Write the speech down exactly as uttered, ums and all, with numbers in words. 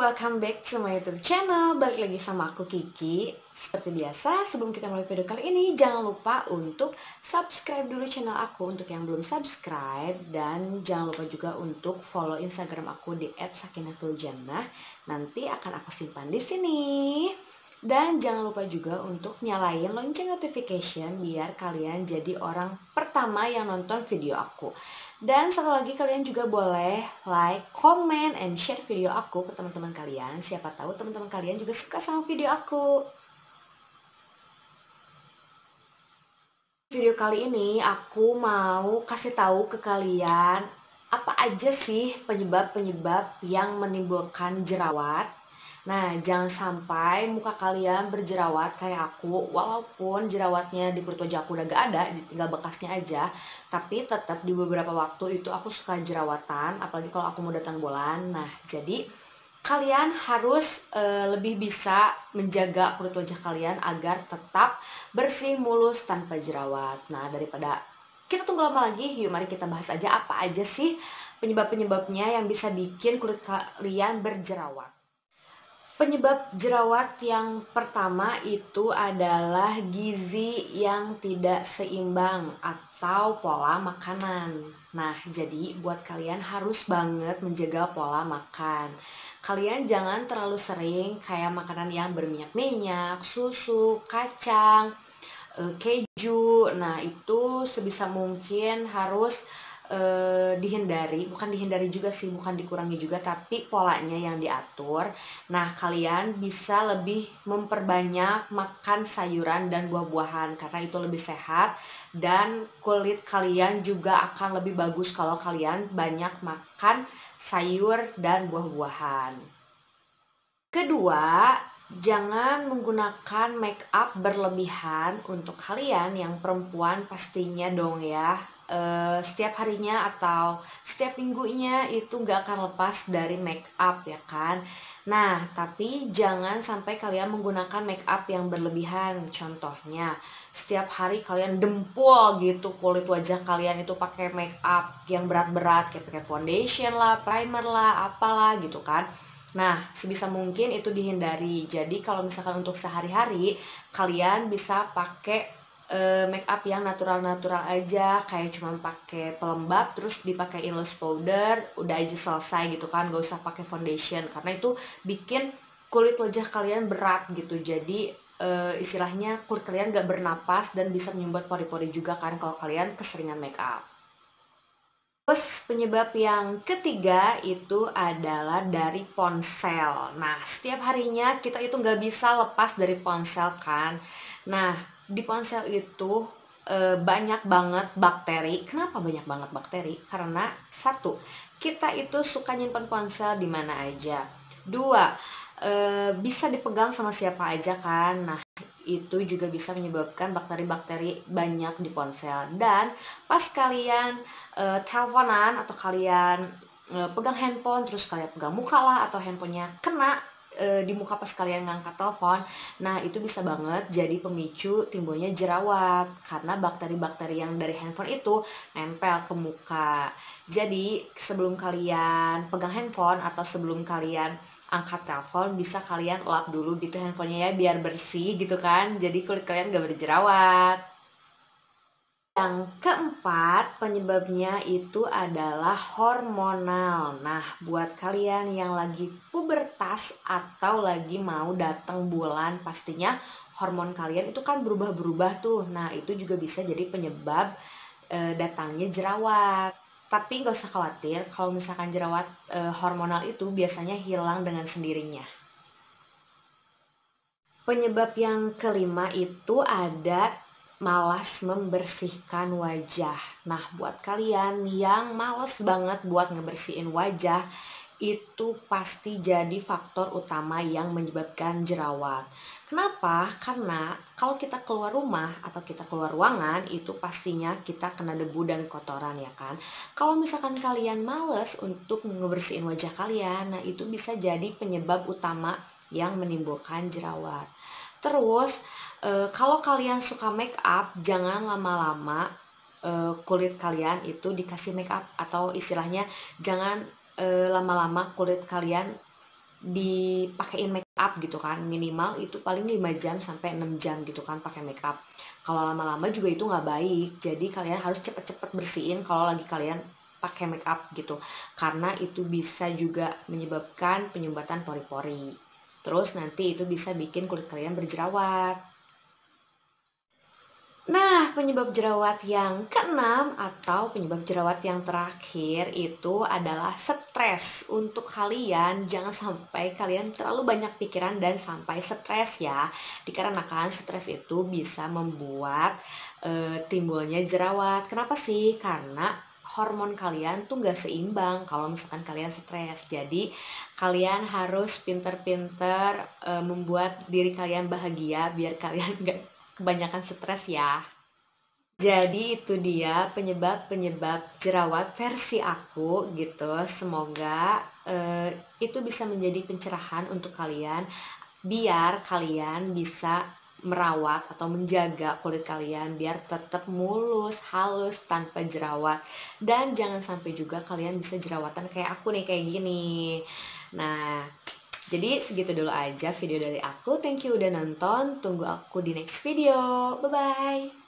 welcome back to my YouTube channel. Balik lagi sama aku Kiki. Seperti biasa, sebelum kita mulai video kali ini, jangan lupa untuk subscribe dulu channel aku untuk yang belum subscribe. Dan jangan lupa juga untuk follow Instagram aku di et sakinatul jannah. Nanti akan aku simpan di sini. Dan jangan lupa juga untuk nyalain lonceng notification biar kalian jadi orang pertama yang nonton video aku. Dan satu lagi, kalian juga boleh like, comment, and share video aku ke teman-teman kalian. Siapa tahu teman-teman kalian juga suka sama video aku. Video kali ini aku mau kasih tahu ke kalian apa aja sih penyebab-penyebab yang menimbulkan jerawat. Nah, jangan sampai muka kalian berjerawat kayak aku, walaupun jerawatnya di kulit wajah aku udah gak ada, tinggal bekasnya aja, tapi tetap di beberapa waktu itu aku suka jerawatan, apalagi kalau aku mau datang bulan. Nah, jadi kalian harus e, lebih bisa menjaga kulit wajah kalian agar tetap bersih, mulus, tanpa jerawat. Nah, daripada kita tunggu lama lagi, yuk mari kita bahas aja apa aja sih penyebab-penyebabnya yang bisa bikin kulit kalian berjerawat. Penyebab jerawat yang pertama itu adalah gizi yang tidak seimbang atau pola makanan. Nah, jadi buat kalian harus banget menjaga pola makan. Kalian jangan terlalu sering kayak makanan yang berminyak-minyak, susu, kacang, keju. Nah, itu sebisa mungkin harus Eh, dihindari, bukan dihindari juga sih, bukan dikurangi juga, tapi polanya yang diatur. Nah, kalian bisa lebih memperbanyak makan sayuran dan buah-buahan karena itu lebih sehat dan kulit kalian juga akan lebih bagus kalau kalian banyak makan sayur dan buah-buahan. Kedua, jangan menggunakan make up berlebihan. Untuk kalian yang perempuan pastinya dong ya, Uh, setiap harinya atau setiap minggunya itu gak akan lepas dari make up ya kan. Nah, tapi jangan sampai kalian menggunakan make up yang berlebihan. Contohnya, setiap hari kalian dempul gitu kulit wajah kalian itu pakai make up yang berat-berat, kayak pakai foundation lah, primer lah, apalah gitu kan. Nah, sebisa mungkin itu dihindari. Jadi kalau misalkan untuk sehari-hari, kalian bisa pakai make up yang natural-natural aja, kayak cuma pakai pelembab terus dipakein loose powder, udah aja selesai gitu kan, gak usah pakai foundation karena itu bikin kulit wajah kalian berat gitu. Jadi e, istilahnya kulit kalian gak bernapas dan bisa menyumbat pori-pori juga kan kalau kalian keseringan make up. Terus penyebab yang ketiga itu adalah dari ponsel. Nah, setiap harinya kita itu gak bisa lepas dari ponsel kan. Nah, di ponsel itu e, banyak banget bakteri. Kenapa banyak banget bakteri? Karena satu, kita itu suka nyimpan ponsel di mana aja. Dua, e, bisa dipegang sama siapa aja kan. Nah, itu juga bisa menyebabkan bakteri-bakteri banyak di ponsel. Dan pas kalian e, teleponan atau kalian e, pegang handphone, terus kalian pegang muka lah atau handphonenya kena e, di muka pas kalian ngangkat telepon, nah itu bisa banget jadi pemicu timbulnya jerawat karena bakteri-bakteri yang dari handphone itu nempel ke muka. Jadi sebelum kalian pegang handphone atau sebelum kalian angkat telepon, bisa kalian lap dulu gitu handphonenya ya biar bersih gitu kan, jadi kulit kalian gak berjerawat. Yang keempat penyebabnya itu adalah hormonal. Nah, buat kalian yang lagi pubertas atau lagi mau datang bulan, pastinya hormon kalian itu kan berubah-berubah tuh. Nah, itu juga bisa jadi penyebab e, datangnya jerawat. Tapi gak usah khawatir, kalau misalkan jerawat e, hormonal itu biasanya hilang dengan sendirinya. Penyebab yang kelima itu ada malas membersihkan wajah. Nah, buat kalian yang malas banget buat ngebersihin wajah, itu pasti jadi faktor utama yang menyebabkan jerawat. Kenapa? Karena kalau kita keluar rumah atau kita keluar ruangan, itu pastinya kita kena debu dan kotoran ya kan. Kalau misalkan kalian malas untuk ngebersihin wajah kalian, nah itu bisa jadi penyebab utama yang menimbulkan jerawat. Terus E, kalau kalian suka make up, jangan lama-lama e, kulit kalian itu dikasih make up, atau istilahnya jangan lama-lama kulit kalian dipakein make up gitu kan, minimal itu paling lima jam sampai enam jam gitu kan pakai make up. Kalau lama-lama juga itu nggak baik, jadi kalian harus cepet-cepet bersihin kalau lagi kalian pakai make up gitu, karena itu bisa juga menyebabkan penyumbatan pori-pori, terus nanti itu bisa bikin kulit kalian berjerawat. Nah, penyebab jerawat yang keenam atau penyebab jerawat yang terakhir itu adalah stres. Untuk kalian, jangan sampai kalian terlalu banyak pikiran dan sampai stres ya. Dikarenakan stres itu bisa membuat e, timbulnya jerawat. Kenapa sih? Karena hormon kalian tuh gak seimbang kalau misalkan kalian stres. Jadi kalian harus pinter-pinter e, membuat diri kalian bahagia biar kalian gak kebanyakan stres ya. Jadi itu dia penyebab-penyebab jerawat versi aku gitu. Semoga eh, itu bisa menjadi pencerahan untuk kalian biar kalian bisa merawat atau menjaga kulit kalian biar tetap mulus, halus, tanpa jerawat. Dan jangan sampai juga kalian bisa jerawatan kayak aku nih, kayak gini. Nah, jadi segitu dulu aja video dari aku. Thank you udah nonton. Tunggu aku di next video. Bye-bye.